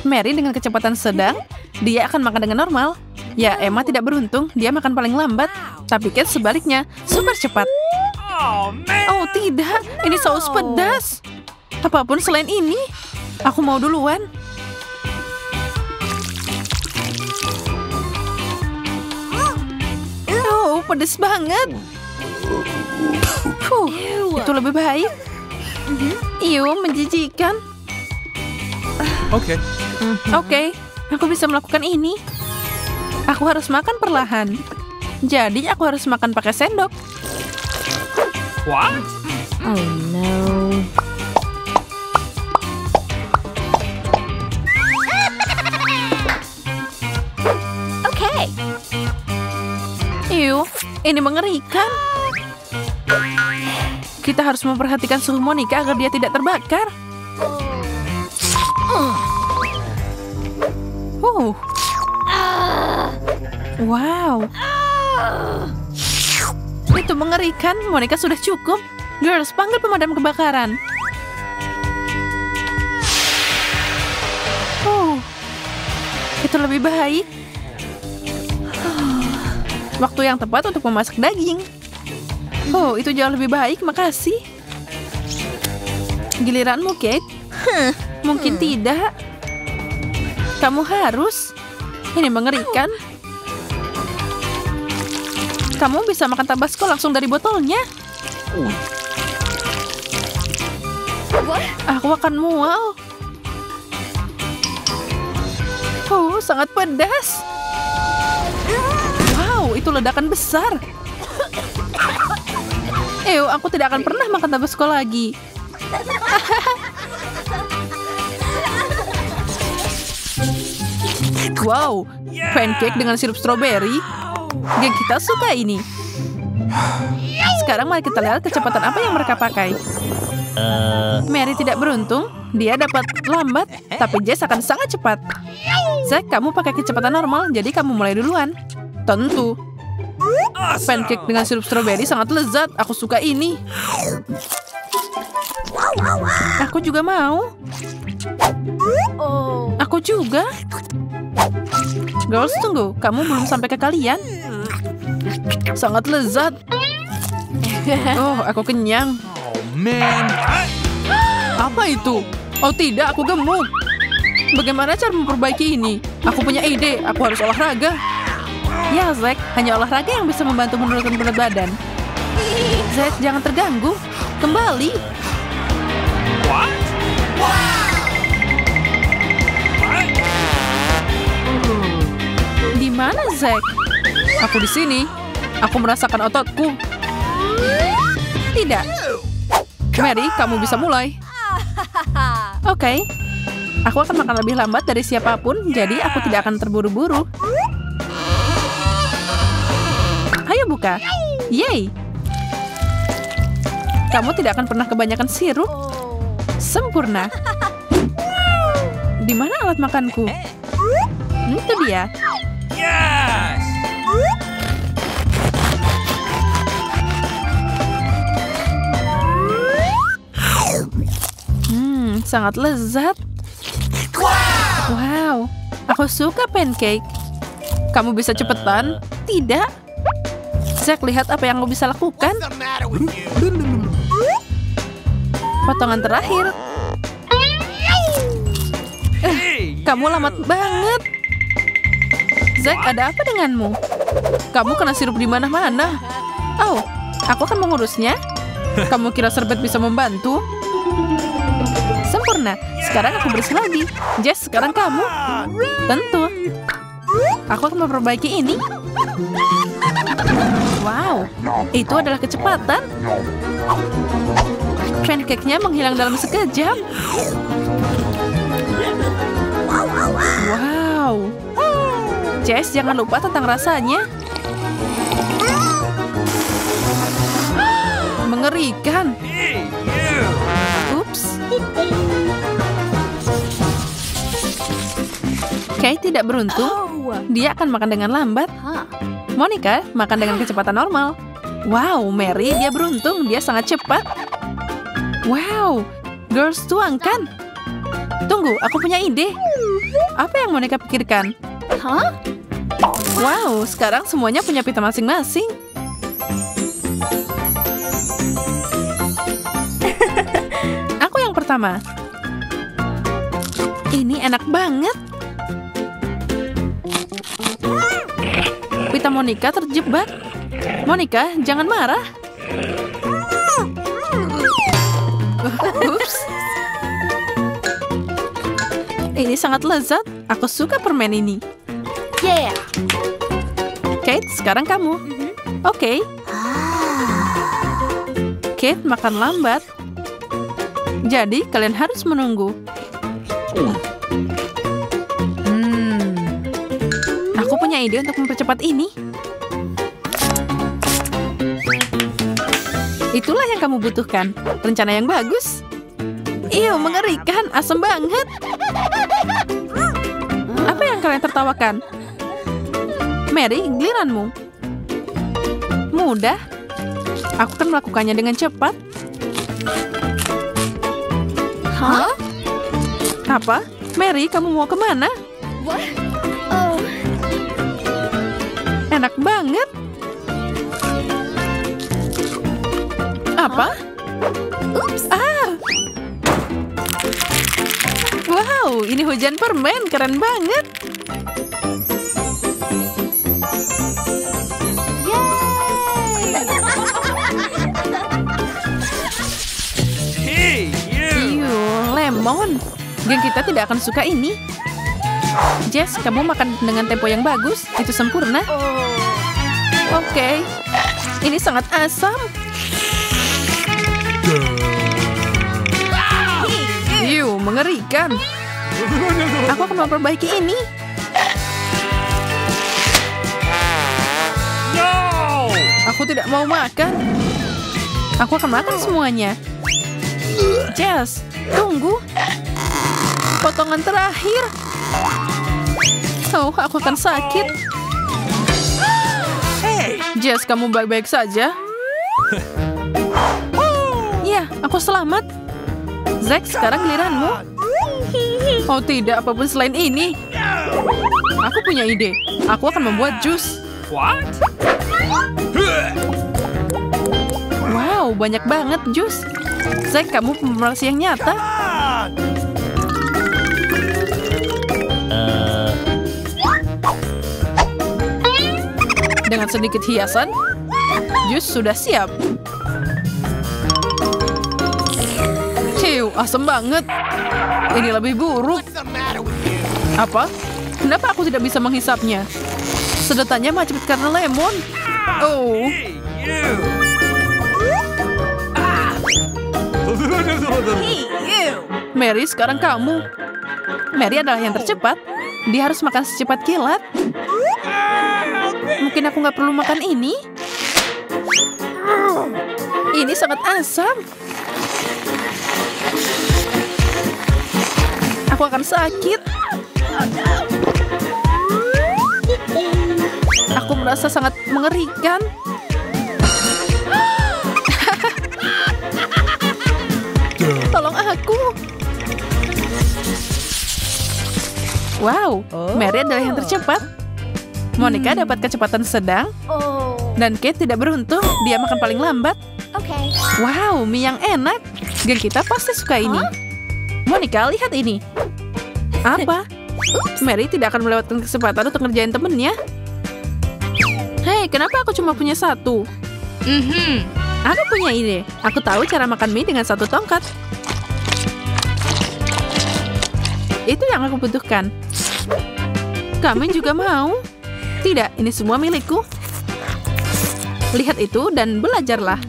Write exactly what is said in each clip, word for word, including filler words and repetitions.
Mary dengan kecepatan sedang, dia akan makan dengan normal. Ya, Emma tidak beruntung, dia makan paling lambat. Tapi Kate sebaliknya, super cepat. Oh tidak, ini saus pedas. Apapun selain ini, aku mau duluan. Oh, pedas banget. Huh, itu lebih baik. Iu, menjijikan. Oke. Oke, aku bisa melakukan ini. Aku harus makan perlahan. Jadi aku harus makan pakai sendok. What? Oh no. Oke. Iu, ini mengerikan. Kita harus memperhatikan suhu Monica agar dia tidak terbakar. Oh. Wow. Itu mengerikan. Monica sudah cukup. Girls, panggil pemadam kebakaran. Oh. Itu lebih baik. Waktu yang tepat untuk memasak daging. Oh, itu jauh lebih baik, makasih. Giliranmu, Kate. Huh, mungkin tidak. Kamu harus. Ini mengerikan. Kamu bisa makan Tabasco langsung dari botolnya. Aku akan mual. Oh, sangat pedas. Wow, itu ledakan besar. Ew, aku tidak akan pernah makan Tabasco lagi. Wow, pancake dengan sirup stroberi. Geng kita suka ini. Sekarang mari kita lihat kecepatan apa yang mereka pakai. Mary tidak beruntung. Dia dapat lambat, tapi Jess akan sangat cepat. Zack, kamu pakai kecepatan normal, jadi kamu mulai duluan. Tentu. Pancake dengan sirup stroberi sangat lezat. Aku suka ini. Aku juga mau. Aku juga. Girls, tunggu. Kamu belum sampai ke kalian. Sangat lezat. Oh, aku kenyang. Oh man. Apa itu? Oh tidak, aku gemuk. Bagaimana cara memperbaiki ini? Aku punya ide. Aku harus olahraga. Ya, Zack. Hanya olahraga yang bisa membantu menurunkan berat badan. Zack, jangan terganggu. Kembali. What? Di mana, Zack? Aku di sini. Aku merasakan ototku. Tidak. Mary, kamu bisa mulai. Oke. Okay. Aku akan makan lebih lambat dari siapapun, jadi aku tidak akan terburu-buru. Ayo buka. Yeay. Kamu tidak akan pernah kebanyakan sirup. Sempurna. Di mana alat makanku? Hmm, itu dia. Yes. Hmm, sangat lezat. Wow, aku suka pancake. Kamu bisa cepetan? Tidak. Zack, lihat apa yang kamu bisa lakukan. Potongan terakhir. Eh, kamu lambat banget. Zack, ada apa denganmu? Kamu kena sirup di mana-mana. Oh, aku akan mengurusnya. Kamu kira serbet bisa membantu? Sempurna. Sekarang aku bersih lagi. Jess, sekarang kamu. Tentu. Aku akan memperbaiki ini. Wow, itu adalah kecepatan. Pancake-nya menghilang dalam sekejap. Wow. Jess, jangan lupa tentang rasanya. Mengerikan. Ups. Kate tidak beruntung. Dia akan makan dengan lambat. Monica makan dengan kecepatan normal. Wow, Mary, dia beruntung. Dia sangat cepat. Wow, girls tuangkan. Tunggu, aku punya ide. Apa yang Monica pikirkan? Huh? Wow, sekarang semuanya punya pita masing-masing. Aku yang pertama. Ini enak banget. Pita Monica terjebak. Monica, jangan marah. Ups. Ini sangat lezat. Aku suka permen ini. Yeah. Kate, sekarang kamu. Oke. Kate makan lambat. Jadi, kalian harus menunggu. Hmm. Aku punya ide untuk mempercepat ini. Itulah yang kamu butuhkan. Rencana yang bagus. Iya, mengerikan. Asem banget. Apa yang kalian tertawakan? Mary, giliranmu. Mudah. Aku akan melakukannya dengan cepat. Huh? Apa? Mary, kamu mau kemana? What? Oh. Enak banget. Apa? Oops. Ah. Wow, ini hujan permen. Keren banget. Hey, you! Iu, lemon. Geng kita tidak akan suka ini. Jess, kamu makan dengan tempo yang bagus. Itu sempurna. Oke. Ini sangat asam. Iu, mengerikan. Aku akan memperbaiki ini. No! Aku tidak mau makan. Aku akan makan semuanya. Jess, tunggu. Potongan terakhir. Oh, aku akan sakit. Jess, kamu baik-baik saja? Ya, aku selamat. Zack, sekarang giliranmu. Oh tidak, apapun selain ini. Aku punya ide. Aku akan membuat jus. What? Wow, banyak banget jus. Zack, kamu pemeras yang nyata. Dengan sedikit hiasan, jus sudah siap. Ciu, asam banget. Ini lebih buruk. Apa? Kenapa aku tidak bisa menghisapnya? Sedotannya macet karena lemon. Oh, Hey, you! Mary, sekarang kamu. Mary adalah yang tercepat. Dia harus makan secepat kilat. Mungkin aku nggak perlu makan ini. Ini sangat asam. Aku akan sakit. Aku merasa sangat mengerikan. Tolong aku. Wow, Mary adalah yang tercepat. Monica dapat kecepatan sedang. Oh. Dan Kate tidak beruntung. Dia makan paling lambat. Okay. Wow, mie yang enak. Geng kita pasti suka ini. Monica, lihat ini. Apa? Mary tidak akan melewatkan kesempatan untuk ngerjain temennya. Hei, kenapa aku cuma punya satu? Mm-hmm. Aku punya ide. Aku tahu cara makan mie dengan satu tongkat. Itu yang aku butuhkan. Kamu juga mau? Tidak, ini semua milikku. Lihat itu dan belajarlah.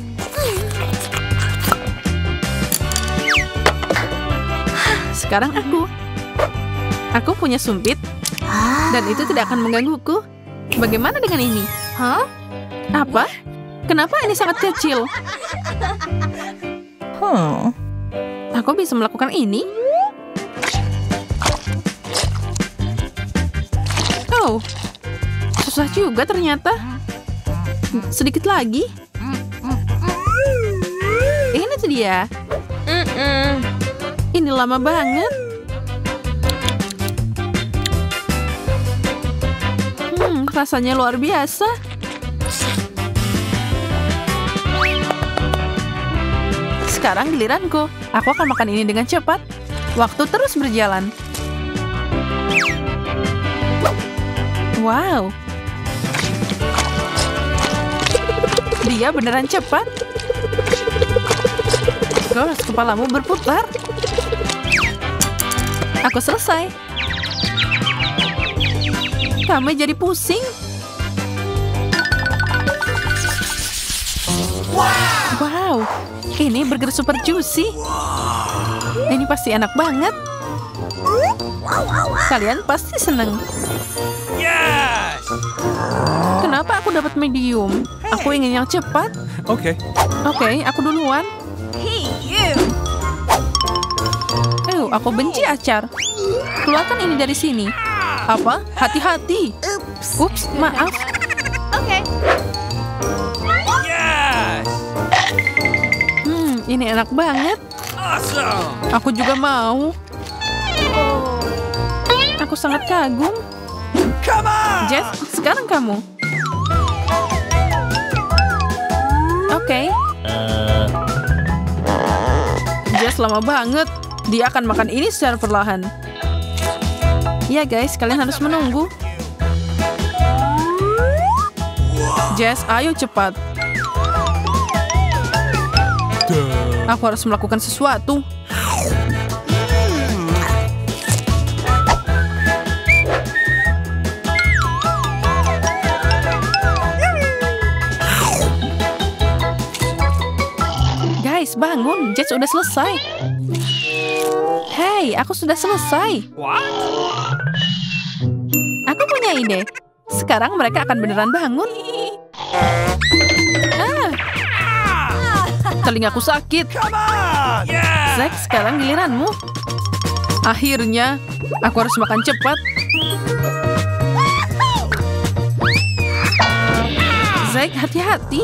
Sekarang aku. Aku punya sumpit. Dan itu tidak akan menggangguku. Bagaimana dengan ini? Huh? Apa? Kenapa ini sangat kecil? Huh. Aku bisa melakukan ini? Oh, susah juga ternyata. Sedikit lagi. Ini tuh dia. Mm-mm. Ini lama banget. rasanya luar biasa. Sekarang giliranku. Aku akan makan ini dengan cepat. Waktu terus berjalan. Wow. Dia beneran cepat. Gosh, kepalamu berputar. Aku selesai. Kamu jadi pusing. Wow, ini burger super juicy. Ini pasti enak banget. Kalian pasti seneng. Yes. Kenapa aku dapat medium? Aku ingin yang cepat. Okay. Oke, aku duluan. Hey, you. Eh, aku benci acar. Keluarkan ini dari sini. Apa? Hati-hati. Oops. Ups, maaf. Okay. Yes. Hmm, ini enak banget. Awesome. Aku juga mau. Aku sangat kagum. Come on. Jess, sekarang kamu. Oke. Jess lama banget. Dia akan makan ini secara perlahan. Ya guys, kalian harus menunggu. Jess, ayo cepat. Aku harus melakukan sesuatu. Guys, bangun. Jess udah selesai. Hey, aku sudah selesai. What? Aku punya ide. Sekarang mereka akan beneran bangun. Ah, telingaku sakit. Come on. Yes. Zack, sekarang giliranmu. Akhirnya, aku harus makan cepat. Zack, hati-hati.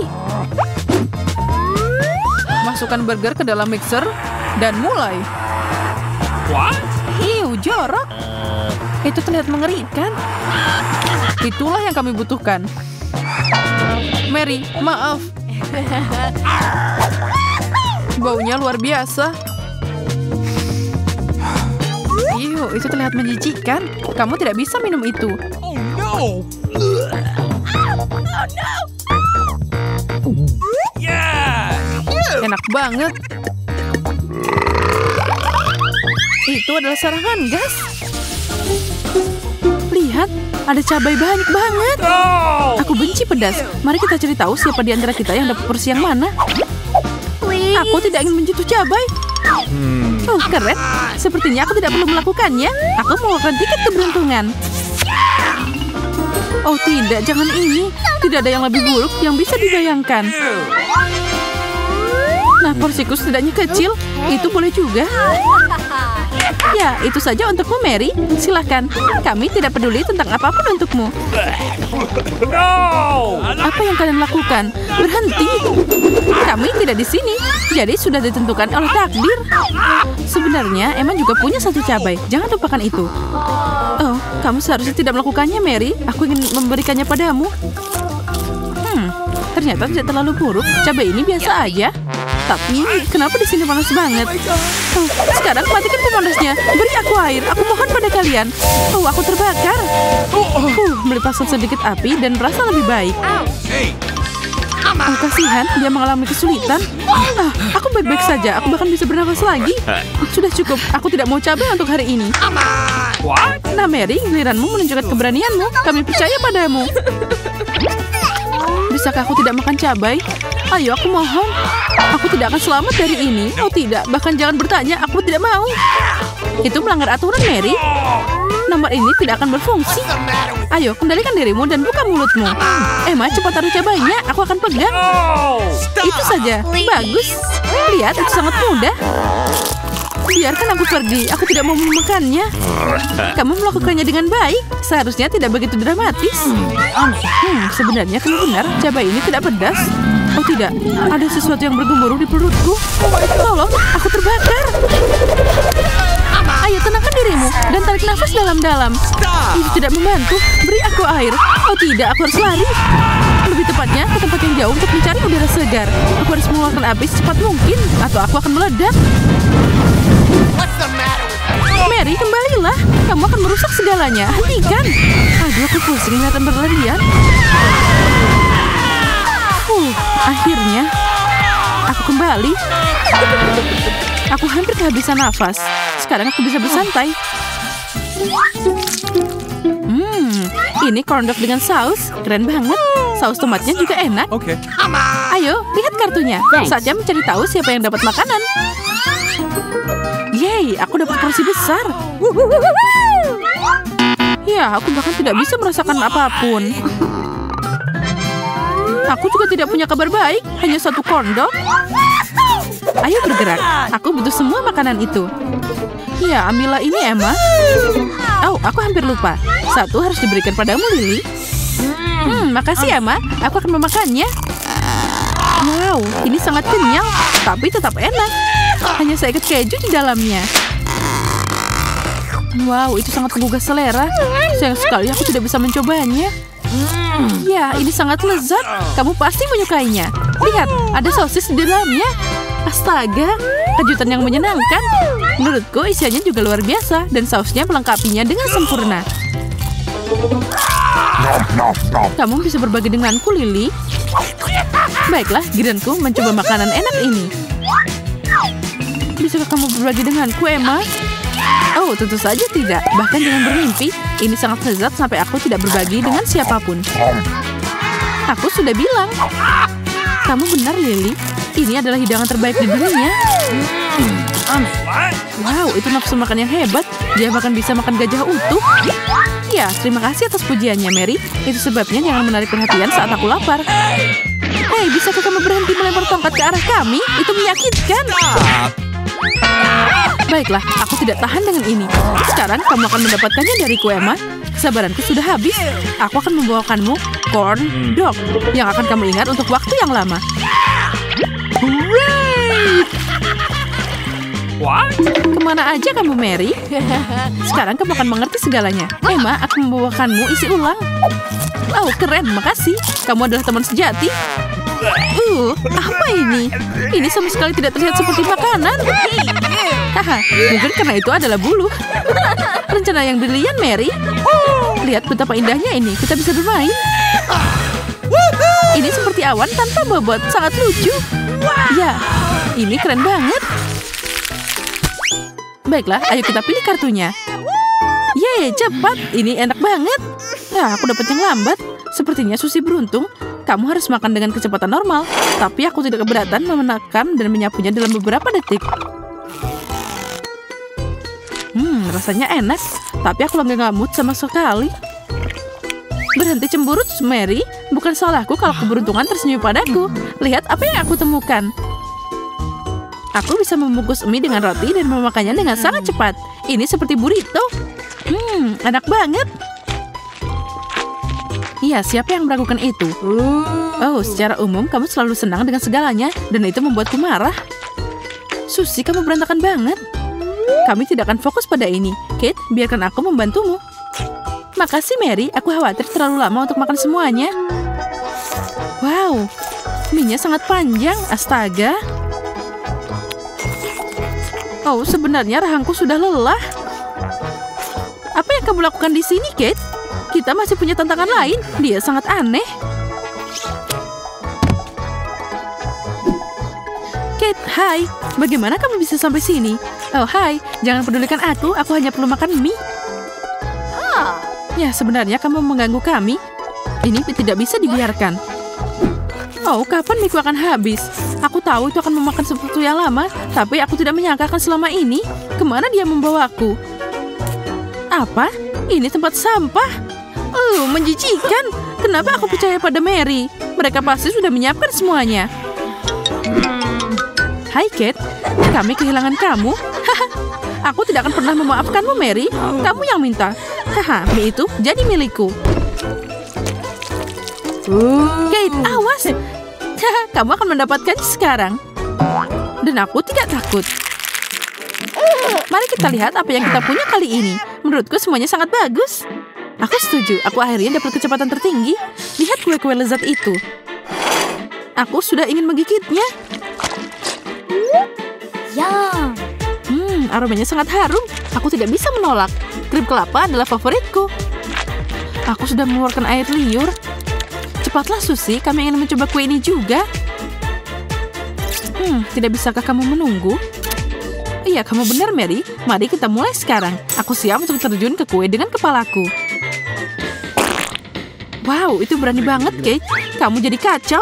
Masukkan burger ke dalam mixer dan mulai. What? Hiu, jorok. Itu terlihat mengerikan. Itulah yang kami butuhkan. Mary, maaf. Baunya luar biasa. Hiu, itu terlihat menjijikkan. Kamu tidak bisa minum itu. Oh no. Yes. Enak banget. Itu adalah sarangan gas. Lihat, ada cabai banyak banget. No. Aku benci pedas. Mari kita cari tahu siapa di antara kita yang dapat porsi yang mana. Aku tidak ingin menyentuh cabai. Oh, keren. Sepertinya aku tidak perlu melakukannya. Aku mengeluarkan tiket keberuntungan. Oh tidak, jangan ini. Tidak ada yang lebih buruk yang bisa dibayangkan. Nah, porsiku setidaknya kecil. Itu boleh juga. Ya, itu saja untukmu, Mary. Silahkan. Kami tidak peduli tentang apapun untukmu. No. Apa yang kalian lakukan? Berhenti. Kami tidak di sini. Jadi sudah ditentukan oleh takdir. Sebenarnya, Emma juga punya satu cabai. Jangan lupakan itu. Oh, kamu seharusnya tidak melakukannya, Mary. Aku ingin memberikannya padamu. Hmm, ternyata tidak terlalu buruk. Cabai ini biasa aja. Tapi kenapa di sini panas banget? Oh, sekarang matikan pemanasnya. Beri aku air. Aku mohon pada kalian. Oh, aku terbakar. Uh, melipaskan sedikit api dan merasa lebih baik. Hey. Oh, kasihan, dia mengalami kesulitan. Ah, aku baik-baik saja. Aku bahkan bisa bernapas lagi. Sudah cukup. Aku tidak mau cabai untuk hari ini. What? Nah, Mary, giliranmu menunjukkan keberanianmu. Kami percaya padamu. Bisakah aku tidak makan cabai? Ayo, aku mohon. Aku tidak akan selamat dari ini. Oh tidak, bahkan jangan bertanya. Aku tidak mau. Itu melanggar aturan, Mary. Nomor ini tidak akan berfungsi. Ayo, kendalikan dirimu dan buka mulutmu. Emma, cepat taruh cabainya. Aku akan pegang. No. Itu saja. Bagus. Lihat, itu sangat mudah. Biarkan aku pergi. Aku tidak mau memakannya. Kamu melakukannya dengan baik. Seharusnya tidak begitu dramatis. Hmm, sebenarnya kamu benar. Cabai ini tidak pedas. Oh tidak, ada sesuatu yang bergemuruh di perutku. Tolong, aku terbakar. Ayo tenangkan dirimu dan tarik nafas dalam-dalam. Itu tidak membantu. Beri aku air. Oh tidak, aku harus lari. Lebih tepatnya ke tempat yang jauh untuk mencari udara segar. Aku harus mengeluarkan api secepat mungkin atau aku akan meledak. Mary, kembalilah. Kamu akan merusak segalanya. Hentikan. Aduh, aku pusing kelihatan berlarian. Uh, akhirnya aku kembali. Aku hampir kehabisan nafas. Sekarang aku bisa bersantai. Hmm, ini corn dog dengan saus. Keren banget. Saus tomatnya juga enak. Okay. Ayo, lihat kartunya. Saatnya mencari tahu siapa yang dapat makanan. Yeay, aku dapat porsi besar. Ya, aku bahkan tidak bisa merasakan apapun. Aku juga tidak punya kabar baik. Hanya satu corn dog. Ayo bergerak. Aku butuh semua makanan itu. Ya, ambillah ini, Emma. Oh, aku hampir lupa. Satu harus diberikan padamu, Lily. Hmm, makasih, Emma. Aku akan memakannya. Wow, ini sangat kenyal, tapi tetap enak. Hanya seikat keju di dalamnya. Wow, itu sangat menggugah selera. Sayang sekali aku tidak bisa mencobanya. Ya, ini sangat lezat. Kamu pasti menyukainya. Lihat, ada sosis di dalamnya. Astaga, kejutan yang menyenangkan. Menurutku isiannya juga luar biasa dan sausnya melengkapinya dengan sempurna. Kamu bisa berbagi denganku, Lily. Baiklah, giliranku mencoba makanan enak ini. Bisakah kamu berbagi denganku, Emma? Oh, tentu saja tidak. Bahkan jangan bermimpi. Ini sangat lezat sampai aku tidak berbagi dengan siapapun. Aku sudah bilang. Kamu benar, Lily. Ini adalah hidangan terbaik di dunia. Wow, itu nafsu makan yang hebat. Dia bahkan bisa makan gajah utuh. Ya, terima kasih atas pujiannya, Mary. Itu sebabnya jangan menarik perhatian saat aku lapar. Hei, bisakah kamu berhenti melempar tongkat ke arah kami? Itu menyakitkan. Baiklah, aku tidak tahan dengan ini. Sekarang kamu akan mendapatkannya dariku, Emma. Kesabaranku sudah habis. Aku akan membawakanmu corn dog yang akan kamu ingat untuk waktu yang lama. Hooray! What? Kemana aja kamu, Mary? Sekarang kamu akan mengerti segalanya. Emma, aku membawakanmu isi ulang. Oh, keren, makasih. Kamu adalah teman sejati. Uh, apa ini? Ini sama sekali tidak terlihat seperti makanan. Haha, mungkin karena itu adalah bulu. Rencana yang brilian, Mary. Lihat betapa indahnya ini. Kita bisa bermain. Ini seperti awan tanpa bobot. Sangat lucu. Ya, ini keren banget. Baiklah, ayo kita pilih kartunya. Yeay, cepat. Ini enak banget. Ya, aku dapat yang lambat. Sepertinya Susi beruntung. Kamu harus makan dengan kecepatan normal. Tapi aku tidak keberatan memenakkan dan menyapunya dalam beberapa detik. Hmm, rasanya enak. Tapi aku lagi nggak mood sama sekali. Berhenti cemburut, Mary. Bukan salahku kalau keberuntungan tersenyum padaku. Lihat apa yang aku temukan. Aku bisa membungkus mie dengan roti dan memakannya dengan sangat cepat. Ini seperti burrito. Hmm, enak banget. Iya, siapa yang meragukan itu? Oh, secara umum kamu selalu senang dengan segalanya dan itu membuatku marah. Susi, kamu berantakan banget. Kami tidak akan fokus pada ini. Kate, biarkan aku membantumu. Makasih, Mary. Aku khawatir terlalu lama untuk makan semuanya. Wow, mie-nya sangat panjang. Astaga. Oh, sebenarnya rahangku sudah lelah. Apa yang kamu lakukan di sini, Kate? Kita masih punya tantangan lain. Dia sangat aneh. Kate, hai. Bagaimana kamu bisa sampai sini? Oh, hai. Jangan pedulikan aku. Aku hanya perlu makan mie. Ya, sebenarnya kamu mengganggu kami. Ini tidak bisa dibiarkan. Oh, kapan mie akan habis? Aku tahu itu akan memakan sesuatu yang lama, tapi aku tidak menyangka akan selama ini. Kemana dia membawaku? Apa? Ini tempat sampah. Oh, menjijikan. Kenapa aku percaya pada Mary? Mereka pasti sudah menyiapkan semuanya. Hai, Kate. Kami kehilangan kamu. Aku tidak akan pernah memaafkanmu, Mary. Kamu yang minta. Haha, mie itu jadi milikku. Kate, awas. Kamu akan mendapatkannya sekarang. Dan aku tidak takut. Mari kita Kita lihat apa yang kita punya kali ini. Menurutku semuanya sangat bagus. Aku setuju, aku akhirnya dapat kecepatan tertinggi. Lihat kue-kue lezat itu. Aku sudah ingin menggigitnya. Yum. Hmm, aromanya sangat harum. Aku tidak bisa menolak. Krim kelapa adalah favoritku. Aku sudah mengeluarkan air liur. Cepatlah, Susie, kami ingin mencoba kue ini juga. Hmm, tidak bisakah kamu menunggu? Iya, kamu benar, Mary. Mari kita mulai sekarang. Aku siap untuk terjun ke kue dengan kepalaku. Wow, itu berani banget, Kate. Kamu jadi kacau.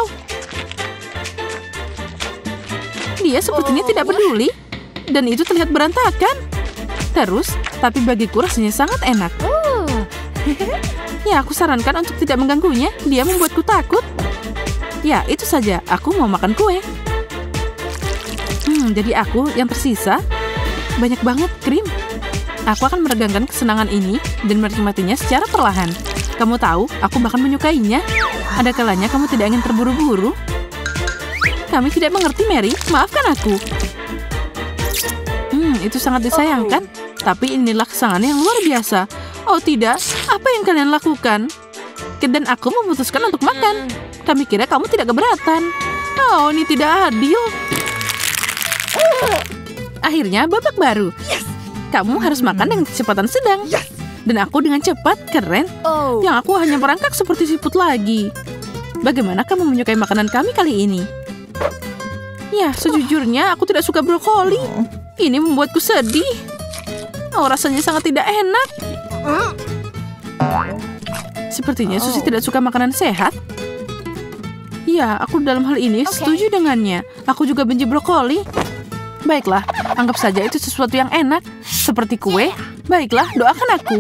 Dia sepertinya tidak peduli. Dan itu terlihat berantakan. Terus, tapi bagiku rasanya sangat enak. Ya, aku sarankan untuk tidak mengganggunya. Dia membuatku takut. Ya, itu saja. Aku mau makan kue. Hmm, jadi aku yang tersisa. Banyak banget krim. Aku akan meregangkan kesenangan ini dan menikmatinya secara perlahan. Kamu tahu, aku bahkan menyukainya. Ada kalanya kamu tidak ingin terburu-buru. Kami tidak mengerti, Mary. Maafkan aku. Hmm, itu sangat disayangkan. Tapi inilah kesenangan yang luar biasa. Oh tidak, apa yang kalian lakukan? Dan aku memutuskan untuk makan. Kami kira kamu tidak keberatan. Oh, ini tidak adil. Akhirnya babak baru. Kamu harus makan dengan kecepatan sedang. Dan aku dengan cepat, keren. Yang aku hanya merangkak seperti siput lagi. Bagaimana kamu menyukai makanan kami kali ini? Ya, sejujurnya aku tidak suka brokoli. Ini membuatku sedih. Oh, rasanya sangat tidak enak. Sepertinya Susie tidak suka makanan sehat. Ya, aku dalam hal ini setuju dengannya. Aku juga benci brokoli. Baiklah, anggap saja itu sesuatu yang enak. Seperti kue. Baiklah, doakan aku.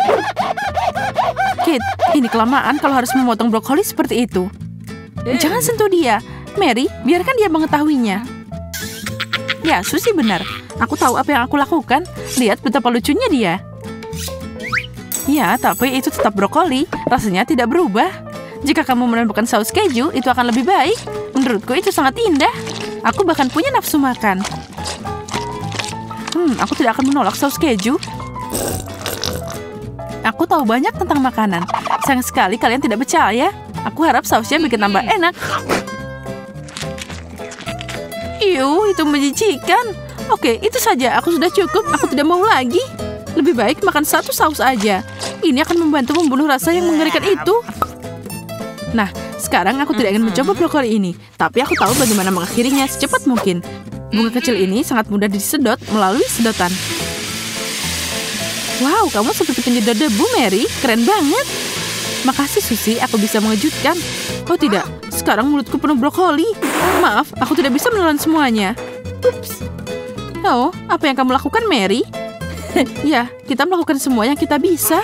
Kate, ini kelamaan kalau harus memotong brokoli seperti itu. Jangan sentuh dia. Mary, biarkan dia mengetahuinya. Ya, Susie benar. Aku tahu apa yang aku lakukan. Lihat betapa lucunya dia. Ya, tapi itu tetap brokoli. Rasanya tidak berubah. Jika kamu menambahkan saus keju, itu akan lebih baik. Menurutku itu sangat indah. Aku bahkan punya nafsu makan. Hmm, aku tidak akan menolak saus keju. Aku tahu banyak tentang makanan. Sayang sekali kalian tidak percaya. Aku harap sausnya bikin tambah enak. Iu, itu menjijikan. Oke, itu saja. Aku sudah cukup. Aku tidak mau lagi. Lebih baik makan satu saus aja. Ini akan membantu membunuh rasa yang mengerikan itu. Nah, sekarang aku tidak ingin mencoba brokoli ini. Tapi aku tahu bagaimana mengakhirinya secepat mungkin. Bunga kecil ini sangat mudah disedot melalui sedotan. Wow, kamu seperti penyedot debu, Mary. Keren banget. Makasih, Susie. Aku bisa mengejutkan. Oh tidak, sekarang mulutku penuh brokoli. Maaf, aku tidak bisa menelan semuanya. Ups. Oh, apa yang kamu lakukan, Mary? Ya, kita melakukan semua yang kita bisa.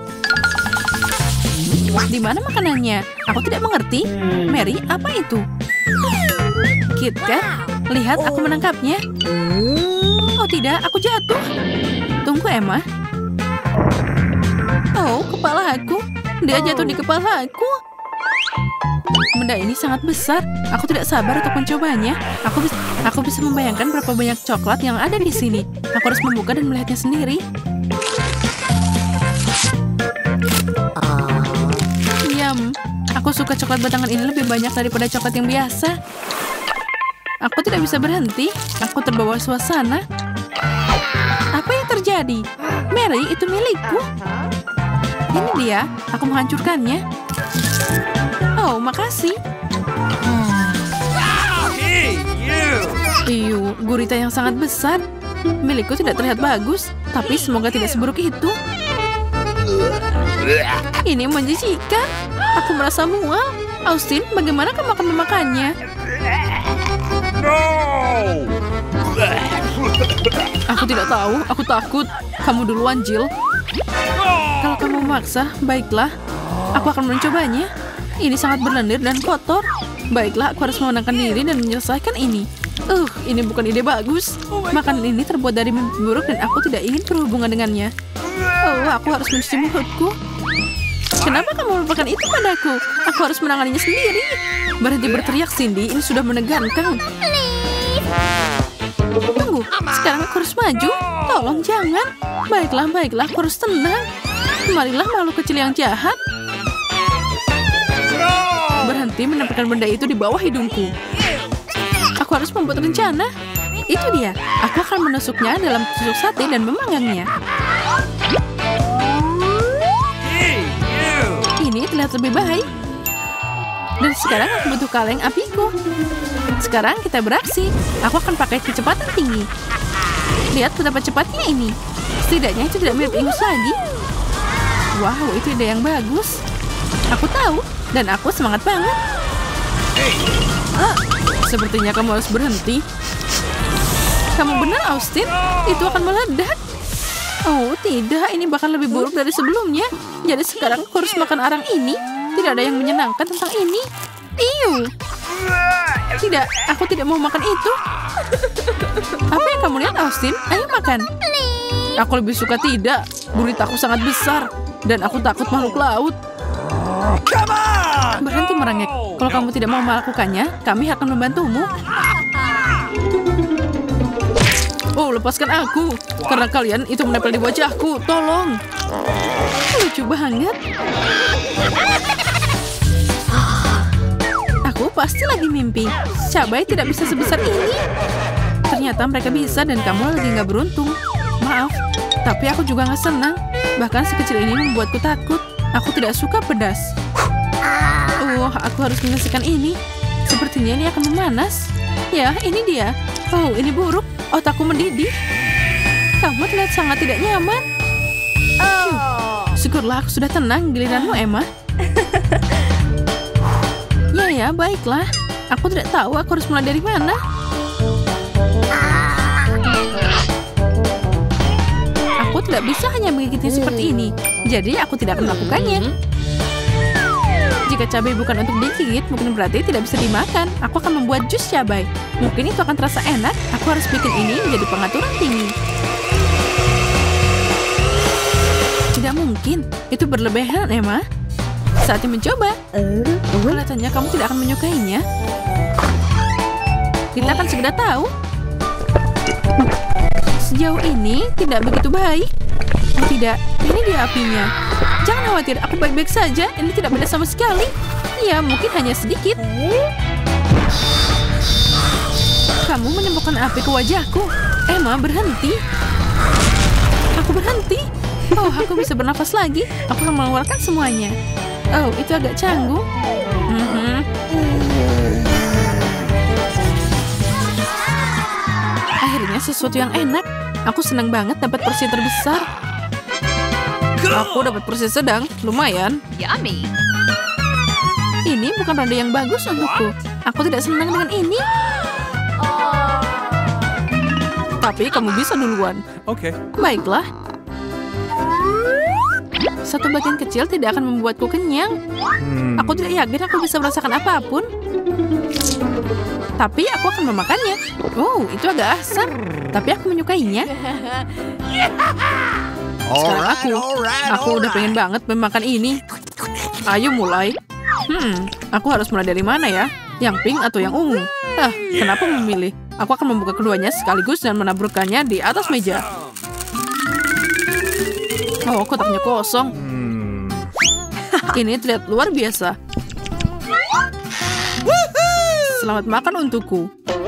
Di mana makanannya? Aku tidak mengerti. Mary, apa itu? KitKat? Lihat, aku menangkapnya. Oh tidak, aku jatuh. Tunggu, Emma. Oh, kepala aku. Dia jatuh di kepala aku. Benda ini sangat besar. Aku tidak sabar untuk mencobanya. Aku bisa, aku bisa membayangkan berapa banyak coklat yang ada di sini. Aku harus membuka dan melihatnya sendiri. Yum. Aku suka coklat batangan ini lebih banyak daripada coklat yang biasa. Aku tidak bisa berhenti. Aku terbawa suasana. Apa yang terjadi? Mary, itu milikku. Ini dia. Aku menghancurkannya. Oh, makasih. Hey, you! Iyu, gurita yang sangat besar. Milikku tidak terlihat bagus, tapi semoga tidak seburuk itu. Ini menjijikan. Aku merasa mual. Austin, bagaimana kamu akan memakannya? No! Aku tidak tahu. Aku takut. Kamu duluan, Jill. Kalau kamu memaksa, baiklah. Aku akan mencobanya. Ini sangat berlendir dan kotor. Baiklah, aku harus memenangkan diri dan menyelesaikan ini. Uh, ini bukan ide bagus. Makanan ini terbuat dari mimpi buruk dan aku tidak ingin berhubungan dengannya. Oh, aku harus mencuci mulutku. Kenapa kamu melakukan itu padaku? Aku harus menanganinya sendiri. Berhenti berteriak, Cindy. Ini sudah menegangkan. Tunggu, sekarang aku harus maju. Tolong jangan. Baiklah, baiklah, aku harus tenang. Kemarilah makhluk kecil yang jahat. Berhenti menempelkan benda itu di bawah hidungku. Aku harus membuat rencana. Itu dia. Aku akan menusuknya dalam tusuk sate dan memanggangnya. Ini terlihat lebih baik. Dan sekarang aku butuh kaleng apiku. Sekarang kita beraksi. Aku akan pakai kecepatan tinggi. Lihat betapa cepatnya ini. Setidaknya itu tidak mirip ingus lagi. Wow, itu ide yang bagus. Aku tahu. Dan aku semangat banget. Ah, sepertinya kamu harus berhenti. Kamu benar, Austin. Itu akan meledak. Oh, tidak. Ini bahkan lebih buruk dari sebelumnya. Jadi sekarang aku harus makan arang ini. Tidak ada yang menyenangkan tentang ini. Iu. Tidak, aku tidak mau makan itu. Apa yang kamu lihat, Austin? Ayo makan. Aku lebih suka tidak. Guritaku sangat besar. Dan aku takut makhluk laut. Berhenti merengek. Kalau kamu tidak mau melakukannya, kami akan membantumu. Oh, lepaskan aku. Karena kalian itu menempel di wajahku. Tolong. Lucu banget. Aku pasti lagi mimpi. Cabai tidak bisa sebesar ini. Ternyata mereka bisa dan kamu lagi nggak beruntung. Maaf, tapi aku juga nggak senang. Bahkan sekecil ini membuatku takut. Aku tidak suka pedas. Oh, aku harus menyelesaikan ini. Sepertinya ini akan memanas. Ya, ini dia. Oh, ini buruk. Otakku mendidih. Kamu terlihat sangat tidak nyaman. Oh. Syukurlah aku sudah tenang. Giliranmu, Emma. Ya, ya, baiklah. Aku tidak tahu aku harus mulai dari mana. Aku tidak bisa hanya menggigitnya seperti ini. Jadi aku tidak akan melakukannya. Jika cabai bukan untuk digigit, mungkin berarti tidak bisa dimakan. Aku akan membuat jus cabai. Mungkin itu akan terasa enak. Aku harus bikin ini menjadi pengaturan tinggi. Tidak mungkin. Itu berlebihan, Emma. Saatnya mencoba. Kelihatannya kamu tidak akan menyukainya. Kita akan segera tahu. Sejauh ini tidak begitu baik. Oh, tidak, ini dia apinya. Jangan khawatir, aku baik-baik saja. Ini tidak beda sama sekali. Ya, mungkin hanya sedikit. Kamu menyembuhkan api ke wajahku. Emma, berhenti. Aku berhenti. Oh, aku bisa bernafas lagi. Aku akan mengeluarkan semuanya. Oh, itu agak canggung. Mm-hmm. Akhirnya sesuatu yang enak. Aku senang banget dapat porsi terbesar. Aku dapat porsi sedang, lumayan. Yummy. Ini bukan rada yang bagus untukku. Aku tidak senang dengan ini. Tapi kamu bisa duluan. Oke. Baiklah. Satu bagian kecil tidak akan membuatku kenyang. Hmm. Aku tidak yakin aku bisa merasakan apapun. Tapi aku akan memakannya. Oh, itu agak asam. Tapi aku menyukainya. Sekarang aku, aku udah pengen banget memakan ini. Ayo mulai. Hmm, aku harus mulai dari mana ya? Yang pink atau yang ungu? Ah, kenapa memilih? Aku akan membuka keduanya sekaligus dan menaburkannya di atas meja. Oh, kotaknya kosong. Ini terlihat luar biasa. Selamat makan untukku.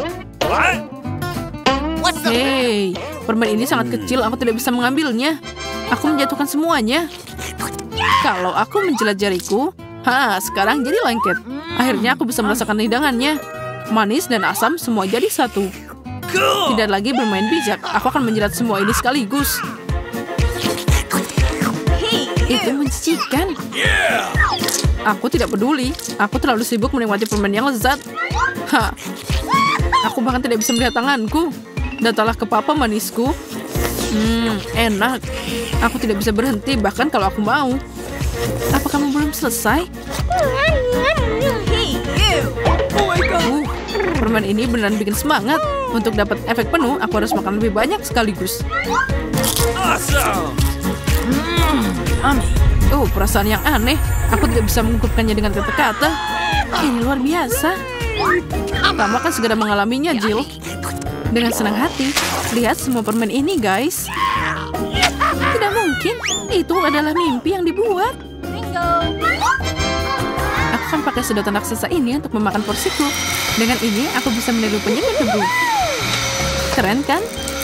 Hei, permen ini sangat kecil. Aku tidak bisa mengambilnya. Aku menjatuhkan semuanya. Kalau aku menjilat jariku, ha, sekarang jadi lengket. Akhirnya aku bisa merasakan hidangannya. Manis dan asam semua jadi satu. Tidak lagi bermain bijak. Aku akan menjilat semua ini sekaligus. Itu menjijikan. Aku tidak peduli. Aku terlalu sibuk menikmati permen yang lezat. Ha. Aku bahkan tidak bisa melihat tanganku. Datanglah ke papa manisku. Hmm, enak. Aku tidak bisa berhenti bahkan kalau aku mau. Apa kamu belum selesai? Uh, permen ini beneran bikin semangat. Untuk dapat efek penuh, aku harus makan lebih banyak sekaligus. Awesome. Oh, perasaan yang aneh. Aku tidak bisa mengungkapkannya dengan kata-kata. Ini luar biasa. Kamu akan segera mengalaminya, Jill. Dengan senang hati. Lihat semua permen ini, guys. Tidak mungkin. Itu adalah mimpi yang dibuat. Aku akan pakai sedotan raksasa ini untuk memakan porsiku. Dengan ini, aku bisa meniru penyemir debu. Keren, kan?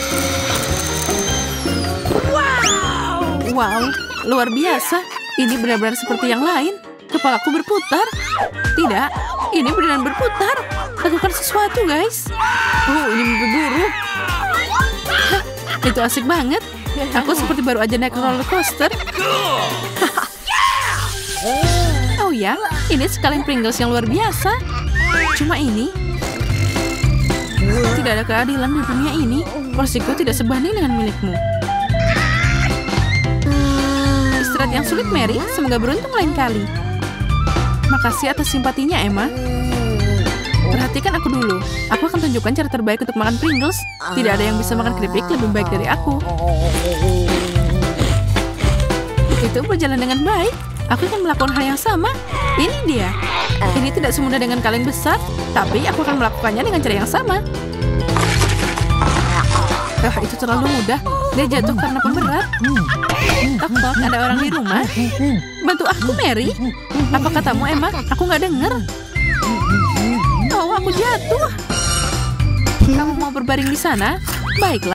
Wow, luar biasa. Ini benar-benar seperti yang lain. Kepalaku berputar. Tidak, ini beneran berputar. Lakukan sesuatu, guys. Oh, ini mimpi buruk. Hah, itu asik banget. Aku seperti baru aja naik roller coaster. Oh ya, ini sekalian Pringles yang luar biasa. Cuma ini. Tidak ada keadilan di dunia ini. Porsiku tidak sebanding dengan milikmu. Istirahat yang sulit, Mary. Semoga beruntung lain kali. Makasih atas simpatinya, Emma. Perhatikan aku dulu. Aku akan tunjukkan cara terbaik untuk makan Pringles. Tidak ada yang bisa makan keripik lebih baik dari aku. Itu berjalan dengan baik. Aku akan melakukan hal yang sama. Ini dia. Ini tidak semudah dengan kaleng besar, tapi aku akan melakukannya dengan cara yang sama. Ah, itu terlalu mudah. Dia jatuh karena pemberat. Tok, tok, ada orang di rumah. Bantu aku, Mary. Apa katamu, Emma? Aku nggak dengar. Oh, aku jatuh. Kamu mau berbaring di sana? Baiklah.